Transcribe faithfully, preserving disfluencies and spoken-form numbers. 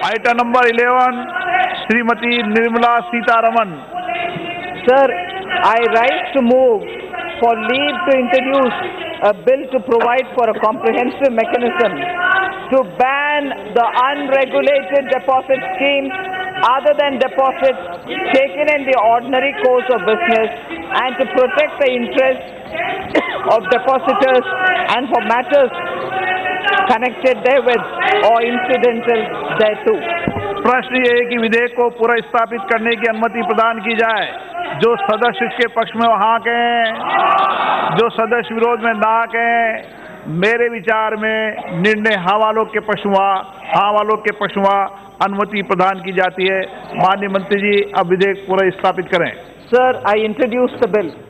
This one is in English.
Item number eleven, Srimati Nirmala Sitharaman. Sir, I rise to move for leave to introduce a bill to provide for a comprehensive mechanism to ban the unregulated deposit schemes other than deposits taken in the ordinary course of business, and to protect the interests of depositors and for matters connected therewith or incidental thereto. प्रश्न ये है कि विधेयक को पूरा स्थापित करने की अनुमति प्रदान की जाए। जो सदस्य इसके पक्ष में हाँ कहें, जो सदस्य विरोध में ना कहें। मेरे विचार में निर्णय हाँ वालों के पक्ष में हाँ वालों के पक्ष में अनुमति प्रदान की जाती है। माननीय मंत्री जी अब विधेयक पूरा स्थापित करें। Sir, I introduce the bill.